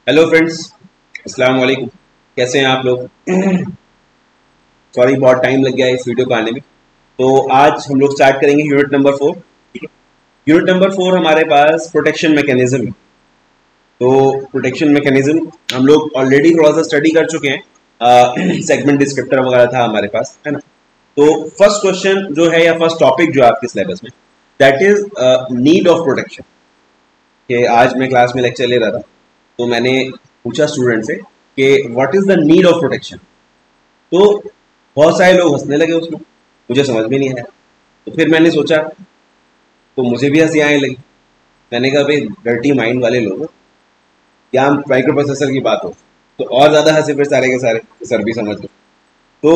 Hello friends, अस्सलाम वालेकुम। कैसे हैं आप लोग? सॉरी, बहुत टाइम लग गया इस वीडियो को आने में। तो आज हम लोग स्टार्ट करेंगे यूनिट नंबर 4। ठीक है, यूनिट नंबर 4 हमारे पास प्रोटेक्शन मैकेनिज्म है। तो प्रोटेक्शन मैकेनिज्म हम लोग ऑलरेडी थोड़ा सा स्टडी कर चुके हैं। सेगमेंट डिस्क्रिप्टर वगैरह था हमारे पास, है ना। तो फर्स्ट क्वेश्चन जो है या फर्स्ट टॉपिक जो है आपके सिलेबस में, that is need of protection. कि आज मैं क्लास में लेक्चर ले रहा था, तो मैंने पूछा स्टूडेंट से कि what is the need of protection. तो बहुत सारे लोग हंसने लगे उसमें, मुझे समझ में नहीं आया। तो फिर मैंने सोचा, तो मुझे भी हंसी आने लगी। मैंने कहा भाई, डर्टी माइंड वाले लोग, क्या माइक्रो प्रोसेसर की बात हो तो और ज्यादा हंसे फिर सारे के सारे, सर भी समझ गए। तो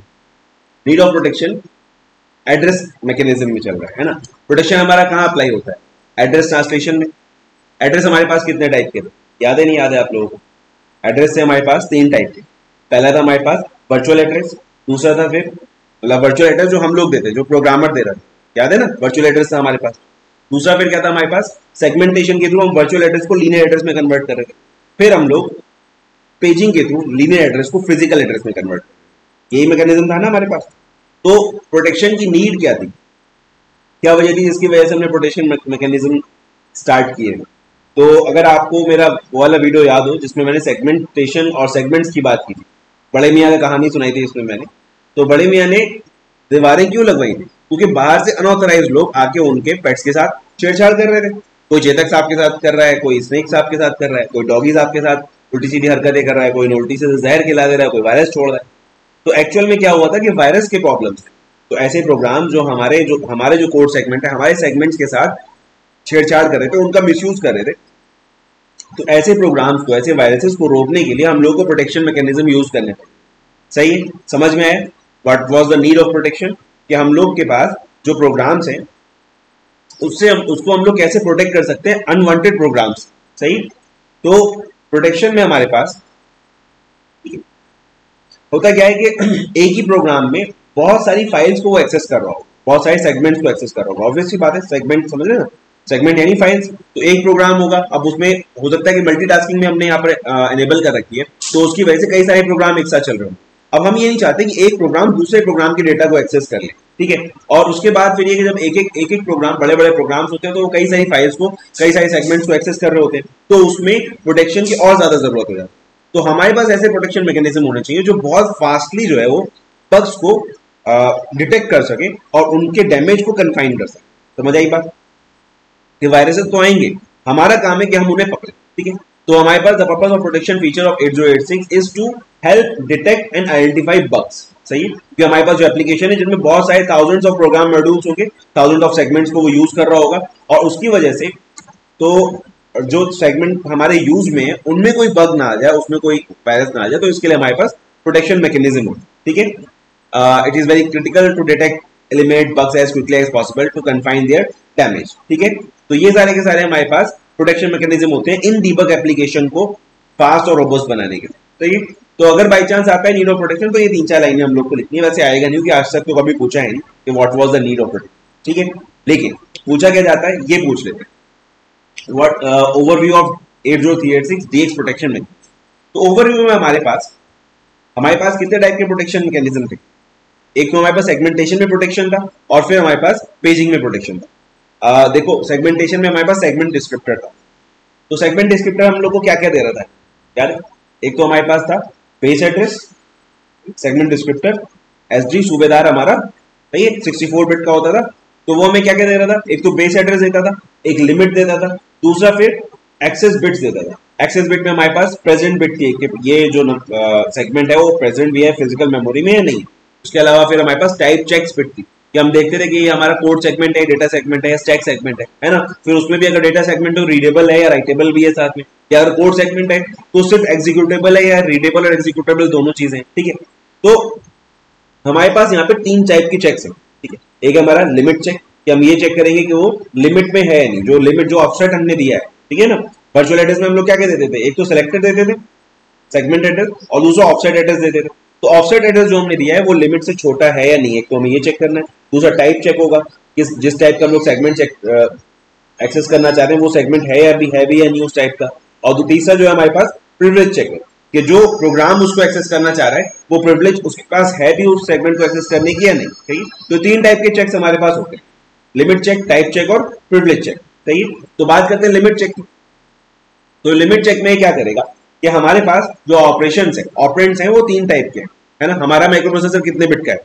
need of protection address mechanism में चल रहा है ना। प्रोटेक्शन हमारा कहाँ अप्लाई होता है? एड्रेस ट्रांसलेशन में। एड्रेस हमारे पास कितने टाइप के थे, याद है नहीं याद है आप लोगों को? एड्रेस से हमारे पास 3 टाइप थे। पहला था हमारे पास वर्चुअल एड्रेस, दूसरा था फिर मतलब वर्चुअल एड्रेस जो हम लोग देते, जो प्रोग्रामर दे रहा था, याद है ना, वर्चुअल एड्रेस था हमारे पास। दूसरा फिर क्या था हमारे पास? सेगमेंटेशन के थ्रू हम वर्चुअल एड्रेस को लीनियर एड्रेस में कन्वर्ट कर रहे थे। फिर हम लोग पेजिंग के थ्रू लीनियर एड्रेस को फिजिकल एड्रेस में कन्वर्ट कर, यही मैकेनिज्म था ना हमारे पास। तो प्रोटेक्शन की नीड क्या थी, क्या वजह थी जिसकी वजह से हमने प्रोटेक्शन मैकेनिज्म स्टार्ट किए? तो अगर आपको मेरा वो वाला वीडियो याद हो जिसमें मैंने सेगमेंटेशन और सेगमेंट्स की बात की थी, बड़े मियाँ का कहानी सुनाई थी इसमें मैंने। तो बड़े मियाँ ने दीवारें क्यों लगवाई थी? क्योंकि बाहर से अनऑथराइज लोग आके उनके पेट्स के साथ छेड़छाड़ कर रहे थे। कोई चेतक साहब के साथ कर रहा है, कोई स्नेक साहब के साथ कर रहा है, कोई डॉगी साहब के साथ उल्टी सीधी हरकतें कर रहा है, कोई उल्टी से जहर खिला दे रहा है, कोई वायरस छोड़ रहा है। तो एक्चुअल में क्या हुआ था कि वायरस के प्रॉब्लम्स थे। तो ऐसे प्रोग्राम जो हमारे जो कोड सेगमेंट है, हमारे सेगमेंट्स के साथ छेड़छाड़ कर रहे थे, उनका मिसयूज कर रहे थे। तो ऐसे प्रोग्राम्स को, ऐसे वायरसेस को रोकने के लिए हम लोग को प्रोटेक्शन मैकेनिज्म यूज करने पड़े। सही है, समझ में आया what was the need of protection? कि हम लोग के पास जो प्रोग्राम्स हैं उसको हम लोग कैसे प्रोटेक्ट कर सकते हैं अनवांटेड प्रोग्राम्स। सही। तो प्रोटेक्शन में हमारे पास होता क्या है कि एक ही प्रोग्राम में बहुत सारी फाइल्स को वो एक्सेस कर रहा हो, बहुत सारे सेगमेंट्स को एक्सेस कर रहा होगा। ऑब्वियसली बात है, सेगमेंट समझ रहे ना, सेगमेंट यानी फाइल्स। तो एक प्रोग्राम होगा, अब उसमें हो सकता है कि मल्टीटास्किंग में हमने यहाँ पर एनेबल कर रखी है, तो उसकी वजह से कई सारे प्रोग्राम एक साथ चल रहे हो। अब हम ये नहीं चाहते कि एक प्रोग्राम दूसरे प्रोग्राम के डेटा को एक्सेस कर ले, ठीक है। और उसके बाद फिर ये कि जब एक एक प्रोग्राम, बड़े बड़े प्रोग्राम्स होते हैं, तो वो कई सारी फाइल्स को, कई सारे सेगमेंट्स को एक्सेस कर रहे होते हैं, तो उसमें प्रोटेक्शन की और ज्यादा जरूरत हो जाती है। तो हमारे पास ऐसे प्रोटेक्शन मैकेनिज्म होने चाहिए जो बहुत फास्टली जो है वो बग्स को डिटेक्ट कर सके और उनके डैमेज को कन्फाइन कर सके। समझ आई बात? कि वायरसेस तो आएंगे, हमारा काम है कि हम उन्हें पकड़ें, ठीक है। तो हमारे पास the purpose of protection feature of 8086 is to help detect and identify bugs. सही है, क्योंकि हमारे पास जो एप्लीकेशन है जिनमें बहुत सारे थाउजेंड्स ऑफ प्रोग्राम मॉड्यूल्स होंगे, थाउजेंड ऑफ सेगमेंट्स को वो यूज कर रहा होगा, और उसकी वजह से तो जो सेगमेंट हमारे यूज में है उनमें कोई बग ना आ जाए, उसमें कोई वायरस ना आ जाए। तो इसके लिए हमारे पास प्रोटेक्शन मैकेनिज्म हो, ठीक है। It is very critical to detect, eliminate bugs as quickly as possible to confine their damage, ठीक है। तो ये सारे के सारे हमारे पास प्रोटेक्शन मैकेनिज्म होते हैं इन डीबग एप्लीकेशन को फास्ट और रोबस्ट बनाने के लिए। तो ये, तो अगर बाई चांस आता है नीड ऑफ प्रोटेक्शन, तो ये 3-4 लाइनें हम लोग को लिखनी है। वैसे आएगा नहीं क्योंकि आज तक तो कभी पूछा है नहीं कि what was the need of protection, ठीक है। लेकिन पूछा क्या जाता है, ये पूछ लेते हैं, what overview of 8086 DX protection mechanism. तो ओवरव्यू में हमारे पास कितने टाइप के प्रोटेक्शन मैकेनिज्म थे? एक तो हमारे पास सेगमेंटेशन में प्रोटेक्शन था, और फिर हमारे पास पेजिंग में प्रोटेक्शन था। देखो, सेगमेंटेशन में हमारे पास सेगमेंट डिस्क्रिप्टर था। तो सेगमेंट डिस्क्रिप्टर हम लोग को क्या क्या दे रहा था यार? एक तो हमारे पास था base address, segment descriptor, SD सूबेदार हमारा, सही है, 64 बिट का होता था। तो वो हमें क्या क्या दे रहा था? एक तो बेस एड्रेस देता था, एक लिमिट देता था, दूसरा फिर एक्सेस बिट्स देता था। एक्सेस बिट में हमारे पास प्रेजेंट बिट थी कि ये जो सेगमेंट है वो प्रेजेंट भी है फिजिकल मेमोरी में या नहीं। उसके अलावा फिर हमारे पास टाइप चेक्स बिट थी कि हम देखते थे कि ये हमारा कोड सेगमेंट है, डेटा सेगमेंट है या स्टैक सेगमेंट है ना। फिर उसमें भी अगर डेटा सेगमेंट तो रीडेबल है या राइटेबल भी है साथ में, या अगर कोड सेगमेंट है तो सिर्फ एग्जीक्यूटेबल है या रीडेबल और एग्जीक्यूटेबल दोनों चीजें, ठीक है। तो हमारे पास यहाँ पे 3 टाइप की चेक्स है, ठीक है। एक हमारा लिमिट चेक, कि हम ये चेक करेंगे कि वो लिमिट में है या नहीं, जो लिमिट, जो ऑफसेट हमने दिया है, ठीक है ना। वर्चुअल एड्रेस में हम लोग क्या क्या देते थे? एक तो सेलेक्टेड देते थे सेगमेंट एड्रेस, और दूसरा ऑफसेट एड्रेस देते थे। तो ऑफसेट एड्रेस जो हमने दिया है वो लिमिट से छोटा है या नहीं, एक तो हमें ये चेक करना है। दूसरा टाइप चेक होगा, जिस टाइप का हम लोग सेगमेंट एक्सेस करना चाहते हैं वो सेगमेंट है या भी है नहीं उस टाइप का। और तीसरा जो है हमारे पास प्रिविलेज चेक है कि जो प्रोग्राम उसको एक्सेस करना चाह रहा है वो प्रिविलेज उसके पास है भी उस सेगमेंट को एक्सेस करने की या नहीं। सही, तो तीन टाइप के चेक्स हमारे पास होते हैं, लिमिट चेक, टाइप चेक और प्रिविलेज चेक। सही, तो बात करते हैं लिमिट चेक की। तो लिमिट चेक में क्या करेगा कि हमारे पास जो ऑपरेशंस है, ऑपरेंड्स हैं, वो तीन टाइप के हैं, है ना। हमारा माइक्रोप्रोसेसर कितने बिट का है,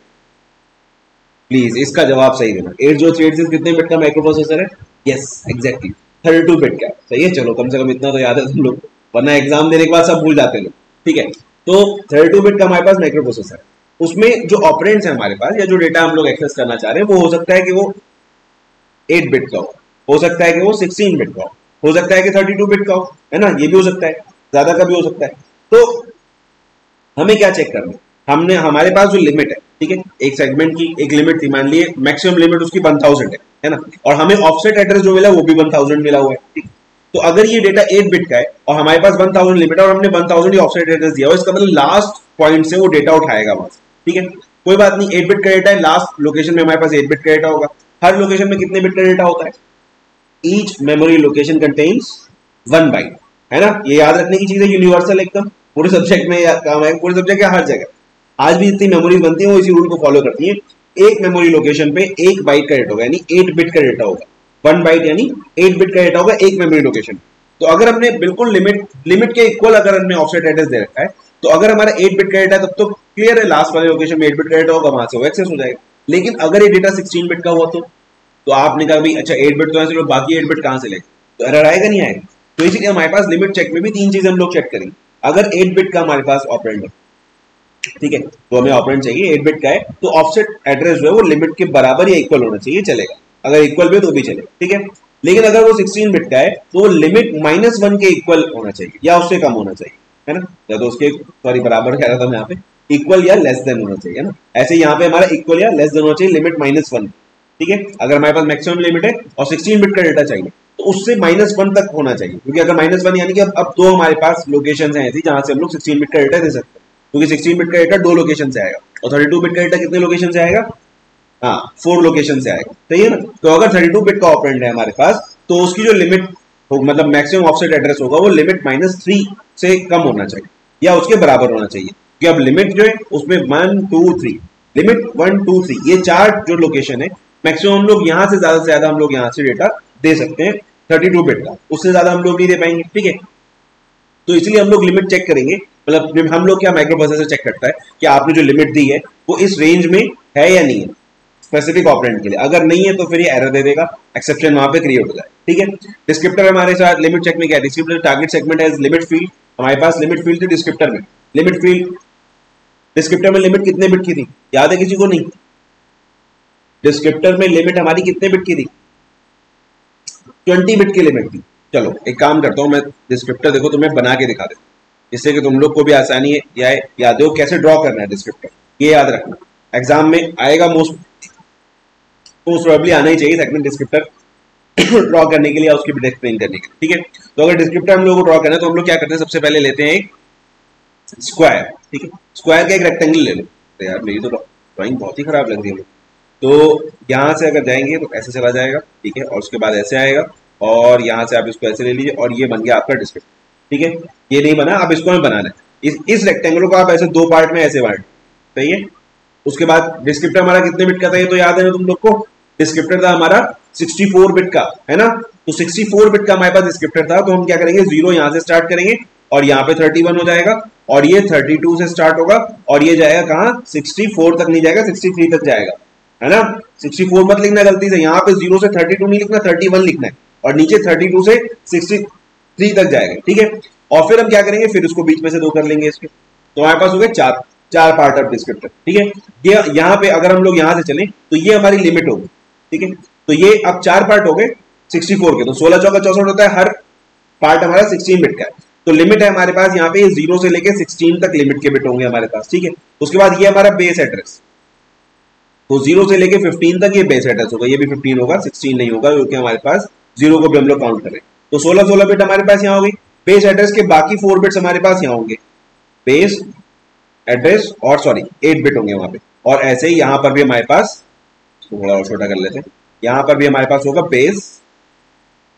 प्लीज इसका जवाब सही देना। 8036 कितने बिट का माइक्रोप्रोसेसर है? यस एग्जैक्टली 32 बिट का। सही है, चलो कम से कम इतना तो याद है तुम लोग, वरना एग्जाम देने के बाद सब भूल जाते लोग। ठीक है, तो 32 बिट का हमारे पास माइक्रोप्रोसेसर है। उसमें जो ऑपरेंड्स है हमारे पास या जो डेटा हम लोग एक्सेस करना चाह रहे हैं वो हो सकता है कि वो 8 बिट का हो सकता है कि वो 16 बिट का हो सकता है कि 32 बिट का हो, है ना, ये भी हो सकता है, ज्यादा का भी हो सकता है। तो हमें क्या चेक करना है, हमने हमारे पास जो लिमिट है, ठीक है, एक सेगमेंट की एक लिमिट थी, मान लिए मैक्सिमम लिमिट उसकी 1000 है ना, और हमें ऑफसेट एड्रेस जो मिला वो भी 1000 मिला हुआ है। ठीक, तो अगर ये डेटा 8 बिट का है और हमारे पास 1000 लिमिट है और हमने 1000 ही ऑफसेट एड्रेस दिया हो, इसका मतलब लास्ट पॉइंट से वो डेटा उठाएगा वहां से। ठीक है, कोई बात नहीं, 8 बिट का डेटा है, लास्ट लोकेशन में हमारे पास 8 बिट का डेटा होगा। हर लोकेशन में कितने बिट का डेटा होता है? Each memory location contains 1 byte, है ना, ये याद रखने की चीज है, यूनिवर्सल एकदम, पूरे सब्जेक्ट में काम है, पूरे सब्जेक्ट हर जगह आज भी जितनी मेमोरीज बनती है वो इसी रूल को फॉलो करती है। एक मेमोरी लोकेशन पे 1 बाइट का डेटा होगा, यानी 8 बिट का डेटा होगा। 1 बाइट यानी 8 बिट का डेटा होगा एक मेमोरी लोकेशन। तो अगर हमने बिल्कुल लिमिट के इक्वल अगर हमने ऑफसेट एड्रेस दे रखा है, तो अगर हमारा 8 बिट का डेटा तब तो क्लियर है, लास्ट वाले लोकेशन में 8 बिट का डेटा होगा, वहां से वो एक्सेस हो जाएगा। लेकिन अगर ये डेटा 16 बिट का हुआ तो आपने कहा भाई अच्छा 8 बिट तो ऐसे बाकी 8 बिट कहां से लेंगे, तो एरर आएगा नहीं आएगा। तो इसीलिए हमारे पास लिमिट चेक में भी तीन चीजें हम लोग चेक करेंगे। अगर 8 बिट का हमारे पास ऑपरेंड है, ठीक है, तो हमें ऑपरेंड चाहिए 8 बिट का है, तो ऑफसेट एड्रेस जो है वो लिमिट के बराबर या इक्वल होना चाहिए, चलेगा, अगर इक्वल भी हो तो भी चलेगा। ठीक है, लेकिन अगर वो 16 बिट का है तो वो लिमिट -1 के इक्वल होना चाहिए या उससे कम होना चाहिए, है ना, या तो उसके सॉरी बराबर कह रहा था मैं यहाँ पे, इक्वल या लेस देन होना चाहिए, है ना। ऐसे यहाँ पे हमारा इक्वल या लेस देन होना चाहिए, लिमिट -1। ठीक है, अगर हमारे पास मैक्सिमम लिमिट है और 16 बिट का डेटा चाहिए तो उससे -1 तक होना चाहिए, क्योंकि अगर -1 यानी कि अब दो हमारे पास लोकेशन है ऐसी जहां से हम लोग 16 बिट का डेटा दे सकते हैं, क्योंकि 16 बिट का डेटा 2 लोकेशन से आएगा और 32 बिट का डेटा कितने लोकेशन से आएगा? हाँ, 4 लोकेशन से आएगा। सही है ना, तो अगर 32 बिट का ऑपरेंड है हमारे पास तो उसकी जो लिमिट मतलब मैक्सिमम ऑफसेट एड्रेस होगा वो लिमिट -3 से कम होना चाहिए या उसके बराबर होना चाहिए, क्योंकि अब लिमिट जो है उसमें 1 2 3 लिमिट 1 2 3 ये 4 जो लोकेशन है, मैक्सिमम हम लोग यहाँ से ज्यादा हम लोग यहाँ से डेटा दे सकते हैं 32 बिट का, उससे ज्यादा हम लोग नहीं दे पाएंगे। ठीक है, तो इसलिए हम लोग लिमिट चेक करेंगे, मतलब हम लोग क्या माइक्रोप्रोसेसर चेक करता है कि आपने जो लिमिट दी है वो इस रेंज में है या नहीं है स्पेसिफिक ऑपरेंड के लिए। अगर नहीं है तो फिर ये एरर दे देगा, एक्सेप्शन वहां पे क्रिएट हो जाए। ठीक है, डिस्क्रिप्टर हमारे साथ लिमिट चेक में क्या है, डिस्क्रिप्टर टारगेट सेगमेंट है लिमिट फील्ड, हमारे पास लिमिट फील्ड थी डिस्क्रिप्टर में, लिमिट फील्ड डिस्क्रिप्टर में लिमिट कितने बिट की थी, याद है किसी को? नहीं, डिस्क्रिप्टर में लिमिट हमारी कितने बिट की थी? 20 बिट की लिमिट थी। चलो एक काम करता हूं, मैं डिस्क्रिप्टर देखो तुम्हें बना के दिखा देता हूं, जिससे कि तुम लोग को भी आसानी है या याद हो कैसे ड्रॉ करना है डिस्क्रिप्टर, ये याद रखना, एग्जाम में आएगा, मोस्ट प्रोबेबली आना ही चाहिए सेगमेंट डिस्क्रिप्टर ड्रॉ करने के लिए या उसकी बिट एक्सप्लेन करने के लिए। ठीक है, तो अगर डिस्क्रिप्टर हम लोग को ड्रॉ करना है तो हम लोग क्या करते हैं, सबसे पहले लेते हैं एक स्क्वायर। ठीक है, स्क्वायर का एक रेक्टेंगल ले लो। तो यार मेरी तो ड्राइंग बहुत ही खराब लग रही है, तो यहाँ से अगर जाएंगे तो ऐसे चला जाएगा, ठीक है, और उसके बाद ऐसे आएगा और यहाँ से आप इसको ऐसे ले लीजिए और ये बन गया आपका डिस्क्रिप्टर। ठीक है, ये नहीं बना, आप इसको बनाना है, इस रेक्टेंगल को आप ऐसे दो पार्ट में ऐसे बांट, सही है। उसके बाद डिस्क्रिप्टर हमारा कितने बिट का था ये तो याद है ना तुम लोग को, डिस्क्रिप्टर था हमारा 64 बिट का, है ना, तो 64 बिट का हमारे पास डिस्क्रिप्टर था, तो हम क्या करेंगे, 0 यहाँ से स्टार्ट करेंगे और यहाँ पे 31 हो जाएगा और ये 32 से स्टार्ट होगा और ये जाएगा कहाँ, 64 तक नहीं जाएगा, 63 तक जाएगा, है ना। 64 मत लिखना गलती से, यहाँ पे 0 से 32 नहीं लिखना, 31 लिखना है और नीचे 32 से 63 तक जाएगा। ठीक है, और फिर हम क्या करेंगे, फिर उसको बीच में से 2 कर लेंगे इसके, तो हमारे पास हो गए चार पार्ट ऑफ डिस्क्रिप्टर। ठीक है, ये यहाँ पे अगर हम लोग यहाँ से चलें तो ये हमारी लिमिट होगी। ठीक है, तो ये अब 4 पार्ट हो गए 64 के, तो 16 चौका 64 होता है, हर पार्ट हमारा 16 बिट का है, तो लिमिट है हमारे पास यहाँ पे 0 से लेके 16 तक लिमिट के बिट होंगे हमारे पास। ठीक है, उसके बाद ये हमारा बेस एड्रेस, तो 0 से लेके 15 तक ये बेस एड्रेस होगा, ये भी 15 होगा, 16 नहीं होगा क्योंकि हमारे पास 0 को भी हम लोग काउंट करें, तो 16 बिट हमारे पास यहाँ होगी। बेस एड्रेस के बाकी 4 बिट्स हमारे पास यहाँ होंगे, बेस एड्रेस और 8 बिट होंगे वहां पे, और ऐसे ही यहाँ पर भी हमारे पास, थोड़ा और छोटा कर लेते हैं, यहाँ पर भी हमारे पास होगा बेस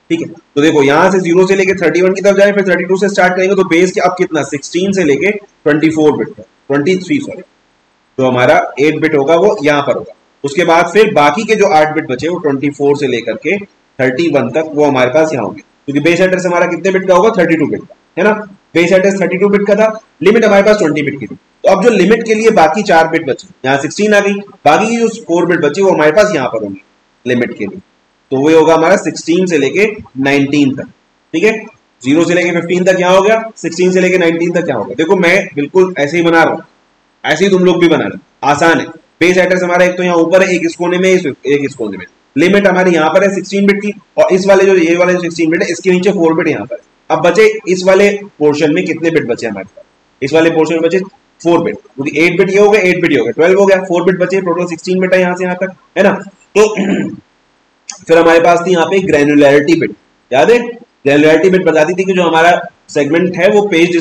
ठीक है, तो देखो यहाँ से 0 से लेके 31 की तरफ जाए, फिर 32 से स्टार्ट करेंगे, तो बेस के अब कितना 16 से लेके 24 बिट, 23 सॉरी, जो हमारा 8 बिट होगा वो यहाँ पर होगा। उसके बाद फिर बाकी के जो 8 बिट बचे वो 24 से लेकर के 31 तक वो हमारे पास यहाँ होंगे, क्योंकि बेस एड्रेस हमारा कितने बिट का होगा 32 बिट का, है ना। बेस एड्रेस 32 बिट का था, लिमिट हमारे पास 20 बिट की थी, तो अब जो लिमिट के लिए बाकी 4 बिट बचे, यहाँ 16 आ गई, बाकी की जो 4 बिट बची वो हमारे पास यहाँ पर होंगी लिमिट के लिए, तो वो होगा हमारा 16 से लेके 19 तक, ठीक है। 0 से लेके 15 तक यहाँ हो गया, 16 से लेके 19 तक यहाँ हो गया। देखो मैं बिल्कुल ऐसे ही बना रहा हूँ, ऐसे ही तुम लोग भी बना लो, आसान है। बेस एड्रेस हमारा एक तो यहाँ ऊपर है, एक इस कोने में, एक इस कोने में। लिमिट हमारी यहाँ पर है 16 बिट की, और इस वाले जो ये वाले 16 बिट है इसके नीचे 4 बिट यहाँ पर। अब बचे इस वाले पोर्शन में कितने बिट बचे हमारे पास, इस वाले पोर्शन में बचे 4 बिट, क्योंकि 8 बिट ये हो गया, 8 बिट ये हो गया, 12 हो गया, 4 बिट बचे, टोटल 16 बिट है यहाँ से यहाँ तक, है ना। तो फिर हमारे पास थी यहाँ पे ग्रैन्युलैरिटी बिट, याद है ग्रैन्युलैरिटी बिट बताती थी कि जो हमारा सेगमेंट है वो पेज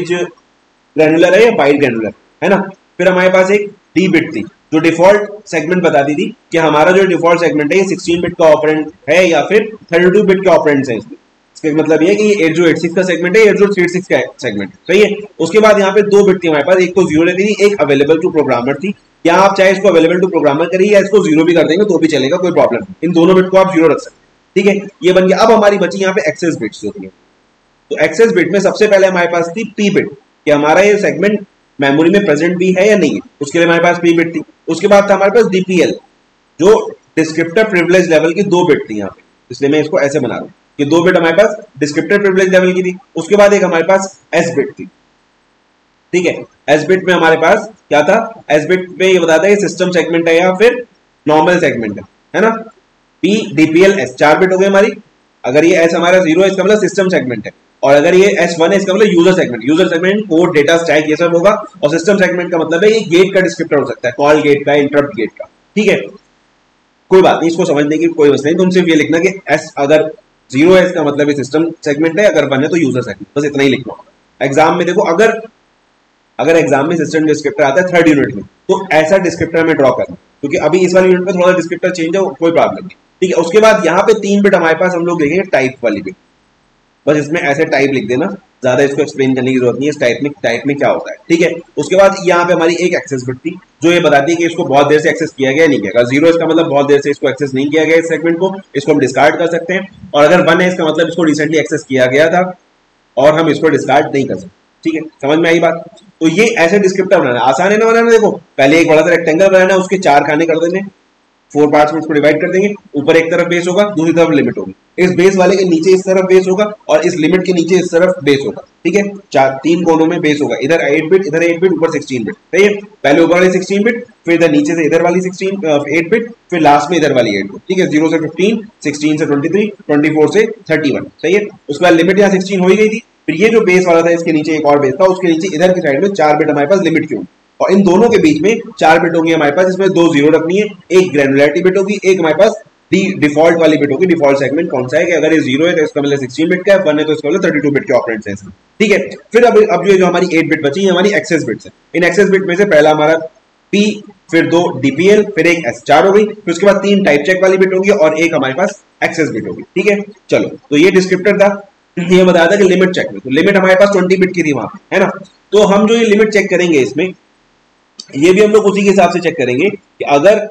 ग्रैन्युलर है या बाइट ग्रैन्युलर, है ना। फिर हमारे पास एक डी बिट थी जो डिफॉल्ट सेगमेंट बताती थी कि हमारा जो डिफॉल्ट सेगमेंट है ये 16 बिट का ऑपरेंड है या फिर 32 बिट के ऑपरेंड्स हैं इसमें। इसका मतलब ये है कि ये 8086 का सेगमेंट है, 8036 का सेगमेंट, सही है। उसके बाद यहाँ पे 2 बिट थी हमारे पास, एक तो 0 रहती थी, एक अवेलेबल टू प्रोग्रामर थी। या आप चाहे इसको अवेलेबल टू प्रोग्रामर करिए या इसको 0 भी कर देंगे तो भी चलेगा, कोई प्रॉब्लम नहीं, इन दोनों बिट को आप 0 रख सकते हैं, ठीक है। ये बन गया। अब हमारी बची यहाँ पे एक्सेस बिट्स होती है, तो एक्सेस बिट में सबसे पहले हमारे पास थी पी बिट, कि हमारा ये सेगमेंट मेमोरी में प्रेजेंट भी है या नहीं है, उसके लिए हमारे पास पी बिट थी। उसके बाद था हमारे पास डीपीएल, जो डिस्क्रिप्टर प्रिविलेज लेवल की 2 बिट थी यहाँ पे, इसलिए मैं इसको ऐसे बना रहा हूँ कि 2 बिट हमारे पास डिस्क्रिप्टर प्रिविलेज लेवल की थी। उसके बाद एक हमारे पास एस बिट थी, ठीक है। एस बिट में हमारे पास क्या था, एस बिट में ये बताता है सिस्टम सेगमेंट है या फिर नॉर्मल सेगमेंट है ना। पी डीपीएल एस 4 बिट हो गई हमारी। अगर ये एस हमारा 0 है इसका मतलब सिस्टम सेगमेंट है, और अगर ये S1 है इसका मतलब user segment code data stack ये सब होगा। और सिस्टम सेगमेंट का मतलब है ये गेट का डिस्क्रिप्टर हो सकता है, कॉल गेट का, इंटरप्ट गेट का, ठीक है। कोई बात नहीं, इसको समझने की कोई वजह नहीं, तुम सिर्फ ये लिखना कि S अगर 0 है इसका मतलब ये सिस्टम सेगमेंट है, अगर 1 है तो यूजर सेगमेंट, बस इतना ही लिखना होगा। एग्जाम में देखो अगर एग्जाम में सिस्टम डिस्क्रिप्टर आता है 3rd यूनिट में, तो ऐसा डिस्क्रिप्टर में ड्रॉ करना, क्योंकि अभी इस वाली यूनिट में थोड़ा डिस्क्रिप्टर चेंज है, कोई प्रॉब्लम नहीं, ठीक है। उसके बाद यहाँ पे 3 बिट हमारे पास हम लोग देखेंगे टाइप वाली बिट, बस इसमें ऐसे टाइप लिख देना, ज्यादा इसको एक्सप्लेन करने की जरूरत नहीं है, इस टाइप में क्या होता है, ठीक है। उसके बाद यहाँ पे हमारी एक एक्सेस बिट थी जो ये बताती है कि इसको बहुत देर से एक्सेस किया गया नहीं किया। 0 इसका मतलब बहुत देर से इसको एक्सेस नहीं किया गया इस सेगमेंट को, इसको हम डिस्कार्ड कर सकते हैं। और अगर 1 है इसका मतलब इसको रिसेंटली एक्सेस किया गया था और हम इसको डिस्कार्ड नहीं कर सकते, ठीक है। समझ में आई बात। तो ये ऐसे डिस्क्रिप्टर बनाना आसान है ना बनाना। देखो पहले एक बड़ा सा रेक्टेंगल बनाना है, उसके 4 खाने कर देने, 4 पार्ट्स में उसको डिवाइड कर देंगे। ऊपर एक तरफ बेस होगा, दूसरी तरफ लिमिट होगी, इस बेस वाले के नीचे इस तरफ बेस होगा और इस लिमिट के नीचे इस तरफ बेस होगा, ठीक है। 3 कोनों में बेस होगा, इधर 8 बिट, इधर 8 बिट, ऊपर 16 बिट, सही है। पहले ऊपर वाली 16 बिट, फिर इधर नीचे से इधर वाली 8 बिट, फिर लास्ट में इधर वाली 8 बिट, ठीक है। 0 से 15, 16 से 23, 24 से 31, सही है। उसके बाद लिमिट यहाँ 16 हो ही गई थी। फिर ये जो बेस वाला था इसके नीचे एक और बेस था, उसके नीचे इधर की साइड में 4 बिट हमारे पास लिमिट की होगी, और इन दोनों के बीच में 4 बिट होगी हमारे पास, इसमें 2 0 रखनी है, एक ग्रैन्युलैरिटी बिट होगी, एक हमारे पास डिफॉल्ट वाली बिट होगी। डिफॉल्ट सेगमेंट कौन सा है कि अगर ये 0 है तो इसका मतलब 16 बिट का है, 1 है तो इसका मतलब 32 बिट के ऑपरेंड्स हैं इसमें, ठीक है। फिर अब जो हमारी 8 बिट बची है हमारी एक्सेस बिट्स है। इन एक्सेस बिट में से पहला हमारा P, फिर 2 DPL, फिर एक S, 4 हो गई। फिर उसके बाद 3 टाइप चेक वाली बिट होगी और एक हमारे पास एक्सेस बिट होगी, ठीक है। चलो तो ये डिस्क्रिप्टर था, ये बताया था कि लिमिट चेक में, तो लिमिट हमारे पास 20 बिट की थी वहां पे, है ना। तो हम जो ये लिमिट चेक करेंगे इसमें, ये भी हम लोग उसी के हिसाब से चेक करेंगे कि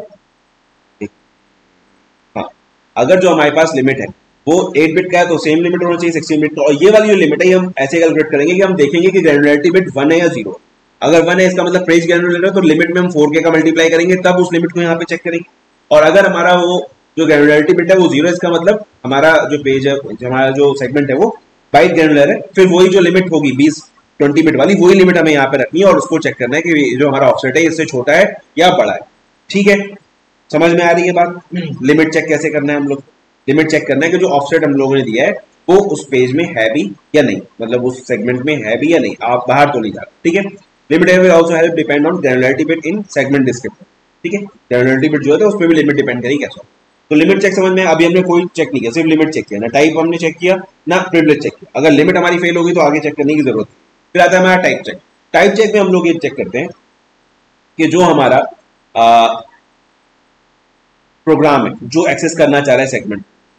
अगर जो हमारे पास लिमिट है वो 8 बिट का है तो सेम लिमिट होना चाहिए 16 बिट का। और ये वाली जो लिमिट है हम ऐसे कैलकुलेट करेंगे कि हम देखेंगे कि ग्रैन्युलैरिटी बिट 1 है या 0। अगर 1 है इसका मतलब पेज ग्रैन्युलर है, तो लिमिट में हम 4K का मल्टीप्लाई करेंगे, तब उस लिमिट को यहाँ पे चेक करेंगे। और अगर हमारा वो जो ग्रैन्युलैरिटी बिट है वो 0 है, इसका मतलब हमारा जो पेज है, हमारा जो सेगमेंट है वो बाइट ग्रैन्युलर है, फिर वही जो लिमिट होगी 20 बिट वाली, वही लिमिट हमें यहाँ पे रखनी है और उसको चेक करना है कि जो हमारा ऑफसेट है इससे छोटा है या बड़ा है, ठीक है। समझ में आ रही है बात। लिमिट चेक कैसे करना है हम लोग, लिमिट चेक करना है कि जो ऑफसेट हम लोगों ने दिया है वो उस पेज में है भी या नहीं, मतलब उस सेगमेंट में है भी या नहीं, आप बाहर तो नहीं जा रहे, ठीक है। Limit will also help depend on granularity bit in segment descriptor, ठीक है। ग्रैन्युलैरिटी बिट जो है तो उस पर भी लिमिट डिपेंड करेगी कैसा। तो लिमिट चेक समझ में, अभी हमने कोई चेक नहीं किया, सिर्फ लिमिट चेक किया, ना टाइप हमने चेक किया ना प्रिविलेज चेक किया। अगर लिमिट हमारी फेल होगी तो आगे चेक करने की जरूरत है। फिर आता है हमारा टाइप चेक। टाइप चेक में हम लोग ये चेक करते हैं कि जो हमारा प्रोग्राम है जो एक्सेस करना चाह रहा है सेगमेंट,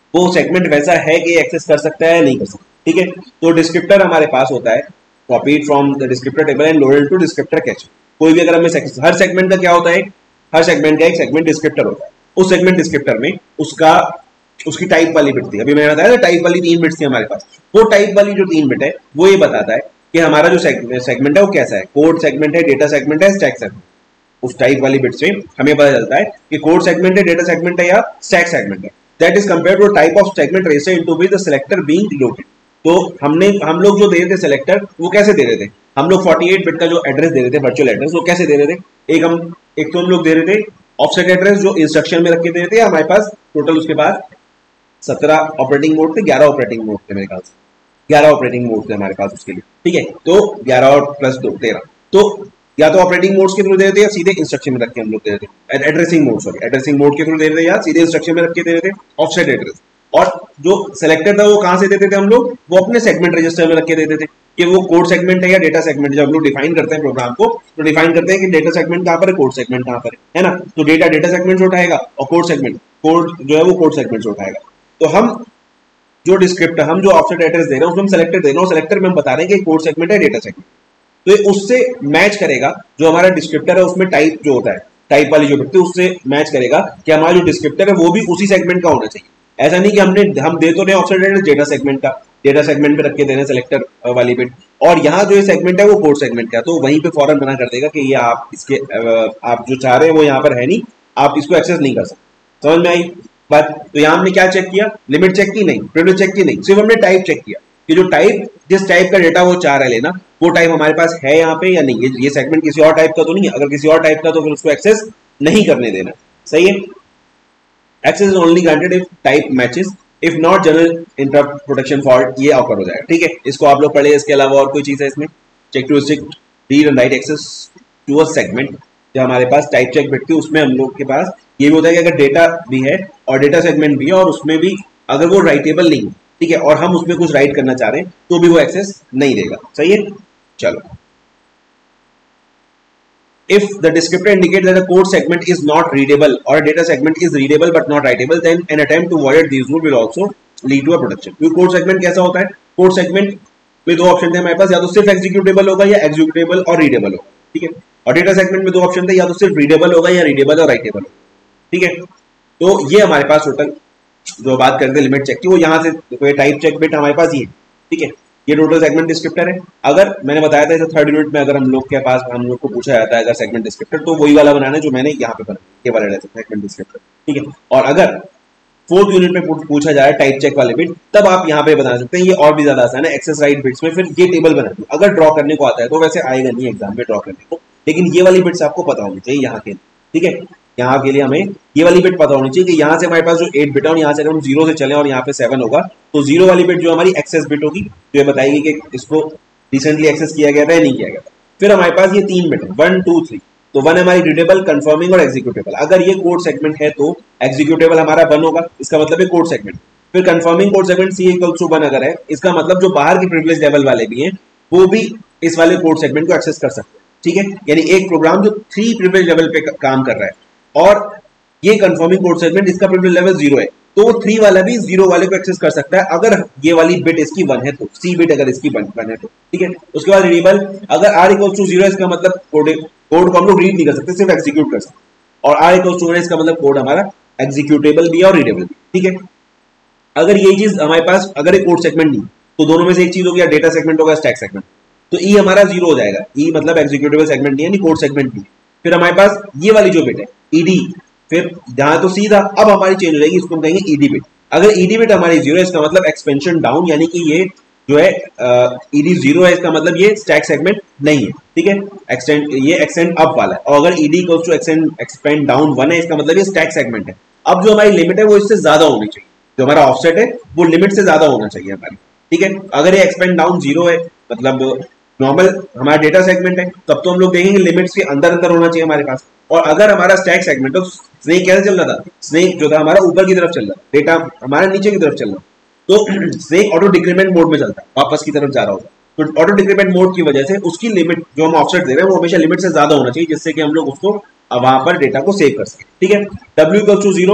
वो सेगमेंट वैसा है कि एक्सेस कर सकता है या नहीं कर सकता। ठीक है, तो डिस्क्रिप्टर हमारे पास होता है copied from the descriptor table and loaded to descriptor cache. कोई भी अगर हमें हर सेगमेंट का क्या होता है, हर सेगमेंट का एक सेगमेंट डिस्क्रिप्टर होता है। उस सेगमेंट डिस्क्रिप्टर में उसकी टाइप वाली बिट थी, अभी मैंने बताया था टाइप वाली 3 बिट्स थी हमारे पास। वो टाइप वाली जो 3 बिट है वो ये बताता है कि हमारा जो सेगमेंट है वो कैसा है, कोड सेगमेंट है, डेटा सेगमेंट है, स्टैक सेगमेंट। उस टाइप वाली बिट से हमें पता चलता है कि कोड सेगमेंट है, डेटा सेगमेंट है या स्टैक सेगमेंट है। That is compare to type of segment register into which the selector being loaded. तो हम लोग जो दे रहे थे सिलेक्टर, वो कैसे दे रहे थे, हम लोग 48 बिट का जो एड्रेस दे रहे थे, वर्चुअल एड्रेस, वो कैसे दे रहे थे, एक तो हम लोग दे रहे थे ऑफसेट एड्रेस जो इंस्ट्रक्शन में रख के दे रहे थे। हमारे पास टोटल उसके बाद 17 ऑपरेटिंग मोड थे, 11 ऑपरेटिंग मोड थे मेरे ख्याल से, 11 ऑपरेटिंग मोड थे हमारे पास उसके लिए। ठीक है, तो 11 और प्लस 2 13। तो या तो ऑपरेटिंग मोड्स के थ्रू दे रहे थे या सीधे इंस्ट्रक्शन में रख के हम लोग दे रहे थे, एड्रेसिंग मोड के थ्रू दे रहे थे या सीधे इंस्ट्रक्शन में रख के दे रहे थे ऑफसेट एड्रेस। और जो सेलेक्टर था वो कहां से देते थे हम लोग, वो अपने सेगमेंट रजिस्टर में रख के देते थे कि वो कोड सेगमेंट है या डेटा सेगमेंट। जब हम लोग डिफाइन करते हैं प्रोग्राम को तो डिफाइन करते हैं कि डेटा सेगमेंट कहां पर है, कोड सेगमेंट कहां पर है ना। तो डेटा सेगमेंट से उठाएगा और कोड जो है वो कोड सेगमेंट से उठाएगा। तो हम जो ऑफसेट एड्रेस दे रहे हैं उसमें हम सेलेक्टर दे रहे हैं, सेलेक्टर में हम बता रहे हैं कि कोड सेगमेंट है, डेटा सेगमेंट। तो ये उससे मैच करेगा जो हमारा डिस्क्रिप्टर है, उसमें टाइप जो होता है, टाइप वाली जो बिट है उससे मैच करेगा कि हमारा जो डिस्क्रिप्टर है वो भी उसी सेगमेंट का होना चाहिए। ऐसा नहीं कि हम दे तो रहे ऑफसेट एड्रेस डेटा सेगमेंट का, डेटा सेगमेंट पे रख के देना सेलेक्टर वाली बिट, और यहाँ जो सेगमेंट है वो कोड सेगमेंट का, तो वहीं पे फौरन मना कर देगा कि ये आप जो चाह रहे हैं वो यहाँ पर है नहीं, आप इसको एक्सेस नहीं कर सकते। समझ में आई बात? तो यहाँ हमने क्या चेक किया, लिमिट चेक की नहीं, प्रिविलेज चेक की नहीं, सिर्फ हमने टाइप चेक किया कि जो टाइप, जिस टाइप का डेटा वो चाह रहा है लेना, वो टाइप हमारे पास है यहाँ पे या नहीं। ये सेगमेंट किसी और टाइप का तो नहीं है, अगर किसी और टाइप का तो फिर उसको एक्सेस नहीं करने देना। सही है, access is only granted if type matches, if not general interrupt protection fault ये ऑकर हो जाएगा। ठीक है, इसको आप लोग पढ़े। इसके अलावा और कोई चीज है इसमें, check to restrict read and write access to a segment. जो हमारे पास टाइप चेक बिट थी उसमें हम लोग के पास ये भी होता है कि अगर डेटा भी है और डेटा सेगमेंट भी है और उसमें भी अगर वो राइटेबल नहीं है, ठीक है, और हम उसमें कुछ राइट करना चाह रहे हैं तो भी वो एक्सेस नहीं देगा। सही है, चलो। If the descriptor indicates that a code segment is not readable or a data segment is readable but not writable, then an attempt to violate these rules will also lead to a protection. क्योंकि code segment कैसा होता है, code segment में 2 option थे हमारे पास, या तो सिर्फ एग्जीक्यूटेबल होगा या एग्जीक्यूटेबल और रीडेबल होगा। ठीक है, और डेटा सेगमेंट में 2 ऑप्शन थे, या तो सिर्फ रीडेबल होगा या रीडेबल और राइटेबल होगा। ठीक है, तो ये हमारे पास टोटल जो बात करते हैं लिमिट चेक की, वो यहाँ से टाइप चेक बिट हमारे पास ये। ठीक है, ये टोटल सेगमेंट डिस्क्रिप्टर है। अगर मैंने बताया था थर्ड यूनिट में, अगर हम लोग को पूछा जाता है अगर सेगमेंट डिस्क्रिप्टर, तो वही वाला बनाना है जो मैंने यहाँ पे बनाया, ये वाला सेगमेंट डिस्क्रिप्टर। ठीक है, और अगर 4th यूनिट में पूछा जाए टाइप चेक वाले बिट, तब आप यहाँ पे बना सकते हैं। ये और भी ज्यादा आसान है, एक्सेस राइट बिट्स में फिर ये टेबल बना दो। अगर ड्रॉ करने को आता है तो वैसे आएगा नहीं एग्जाम में ड्रॉ करने को, लेकिन ये वाली बिट्स आपको पता होनी चाहिए यहाँ के। ठीक है, यहाँ के लिए हमें ये वाली बिट पता होनी चाहिए कि यहाँ से हमारे पास जो 8 बिट है और यहाँ से हम 0 से चले और यहाँ पे 7 होगा, तो 0 वाली बिट जो हमारी एक्सेस बिट होगी, जो ये बताएगी कि इसको रिसेंटली एक्सेस किया गया था या नहीं किया गया था। फिर हमारे पास ये 3 बिट है, 1 2 3। तो 1 हमारी रीडेबल, कंफर्मिंग और एग्जीक्यूटेबल। अगर ये कोड सेगमेंट है तो एग्जीक्यूटेबल हमारा 1 होगा, इसका मतलब है कोड सेगमेंट। फिर कंफर्मिंग कोड सेगमेंट C=1 अगर है, इसका मतलब जो बाहर के प्रिविलेज लेवल वाले भी हैं वो भी इस वाले कोड सेगमेंट को एक्सेस कर सकते हैं। ठीक है, यानी एक प्रोग्राम जो 3 प्रिविलेज लेवल पे काम कर रहा है और ये कंफर्मिंग कोड सेगमेंट इसका प्रिविलेज लेवल 0 है, तो वो 3 वाला भी 0 वाले को एक्सेस कर सकता है अगर ये वाली बिट इसकी 1 है तो, C बिट अगर इसकी 1 है तो। ठीक है, उसके बाद रीडेबल, अगर R=0 है इसका मतलब कोड को हम लोग रीड नहीं कर सकते, सिर्फ एग्जीक्यूट कर सकते, और R=1 है इसका मतलब कोड हमारा एग्जीक्यूटेबल भी है और रीडेबल भी। ठीक है, अगर ये चीज हमारे पास, अगर एक कोड सेगमेंट नहीं तो दोनों में से एक चीज होगी, डेटा सेगमेंट होगा, स्टैक सेगमेंट, तो E हमारा 0 हो जाएगा। E मतलब एग्जीक्यूटेबल सेगमेंट नहीं है, यानी कोड सेगमेंट नहीं। फिर हमारे पास ये वाली जो बिट है ED, फिर जहां तो सीधा अब हमारी चेंज हो जाएगी, इसको हम कहेंगे ED बिट। अगर ED बिट हमारी 0 है इसका मतलब एक्सपेंशन डाउन, यानी कि ये जो है ED 0 है इसका मतलब ये स्टैक सेगमेंट नहीं है। ठीक है, ये एक्सटेंड अप वाला है, और अगर ED एक्सपेंड डाउन 1 है इसका मतलब ये स्टैक सेगमेंट है। अब जो हमारी लिमिट है वो इससे ज्यादा होनी चाहिए, जो हमारा ऑफसेट है वो लिमिट से ज्यादा होना चाहिए हमारी। ठीक है, अगर ये एक्सपेंड डाउन 0 है मतलब नॉर्मल हमारा डेटा सेगमेंट है, तब तो हम लोग देखेंगे लिमिट्स के अंदर अंदर होना चाहिए हमारे पास। और अगर हमारा स्टैक सेगमेंट तो स्नेक कैसे चल रहा था, स्नेक जो था हमारा ऊपर की तरफ चल रहा, डेटा हमारा नीचे की तरफ चल रहा, तो स्नेक ऑटो डिक्रीमेंट मोड में चलता है, वापस की तरफ जा रहा होगा। तो ऑटो डिक्रीमेंट मोड की वजह से उसकी लिमिट जो हम ऑफसेट दे रहे हैं वो हमेशा लिमिट से ज्यादा होना चाहिए, जिससे कि हम लोग उसको वहां पर डेटा को सेव कर सके। ठीक है, W=0,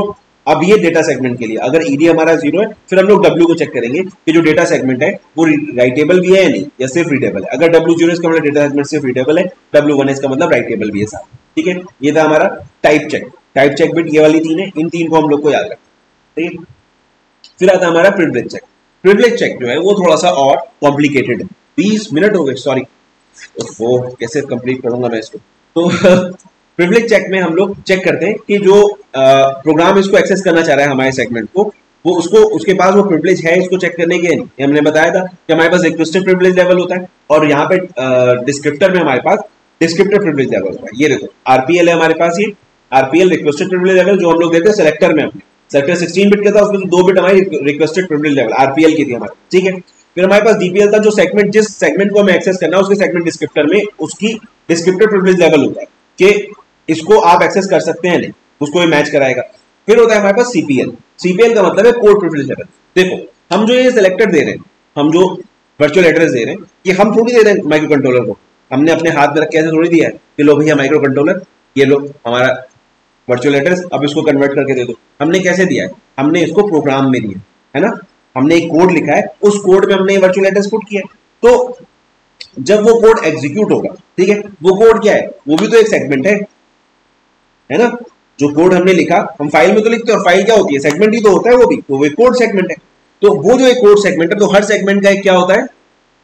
अब ये डेटा सेगमेंट के लिए अगर ईडी हमारा 0 है, फिर हम लोग डब्ल्यू को चेक करेंगे कि जो डेटा सेगमेंट है वो राइटेबल भी है या नहीं, या सिर्फ रीडेबल है। अगर डब्ल्यू 0 इसका मतलब डेटा सेगमेंट सिर्फ रीडेबल है, डब्ल्यू 1 इसका मतलब राइटेबल भी है साथ। ठीक है, ये था हमारा type check. Type check bit ये वाली 3 है, इन 3 को हम लोग को याद रखना। ठीक है, फिर आता है हमारा प्रिविलेज चेक। प्रिविलेज चेक जो है वो थोड़ा सा और कॉम्प्लिकेटेड है। 20 मिनट हो गए, सॉरी, वो कैसे कंप्लीट करूंगा मैं इसको। तो प्रिविलेज चेक में हम लोग चेक करते हैं कि जो प्रोग्राम इसको एक्सेस करना चाह रहा है हमारे सेगमेंट को, वो उसको उसके पास वो प्रिविलेज है इसको चेक करने के नहीं। हमने बताया था कि हमारे पास रिक्वेस्टेड प्रिविलेज लेवल होता है और यहाँ पे डिस्क्रिप्टर में हमारे पास डिस्क्रिप्टर प्रिविलेज लेवल होता है। ये देखो आरपीएल है हमारे पास, ये आरपीएल रिक्वेस्टेड प्रिविलेज लेवल जो हम लोग देते हैं सेलेक्टर में। अपने सेलेक्टर 16 बिट का था, उसमें 2 बिट हमारी रिक्वेस्टेड प्रिविलेज लेवल आरपीएल की थी हमारी। ठीक है, फिर हमारे पास डीपीएल था, जो सेगमेंट जिस सेगमेंट को हमें एक्सेस करना है उसके सेगमेंट डिस्क्रिप्टर में उसकी डिस्क्रिप्टर प्रिविलेज लेवल होता है कि इसको आप एक्सेस कर सकते हैं नहीं, उसको ये मैच कराएगा। फिर होता है हमारे पास सीपीएल। सीपीएल का मतलब है कोड प्रिविलेज लेवल। देखो हम जो ये सेलेक्टर दे रहे हैं, हम जो वर्चुअल एड्रेस दे रहे हैं, ये हम थोड़ी दे रहे हैं माइक्रो कंट्रोलर को। हमने अपने हाथ में रख के ऐसे थोड़ी दिया है कि लो भैया माइक्रो कंट्रोलर, ये लो हमारा वर्चुअल एड्रेस, अब इसको कन्वर्ट करके दे दो। हमने कैसे दिया है? हमने इसको प्रोग्राम में दिया है ना, हमने एक कोड लिखा है, उस कोड में हमने वर्चुअल एड्रेस पुट किया है। तो जब वो कोड एग्जीक्यूट होगा, ठीक है, वो कोड क्या है? वो भी तो एक सेगमेंट है ना। जो कोड हमने लिखा, हम फाइल में तो लिखते हैं, और फाइल क्या होती है? सेगमेंट ही तो होता है वो भी, तो वो कोड सेगमेंट है। तो वो जो एक कोड सेगमेंट है, तो हर सेगमेंट का एक क्या होता है?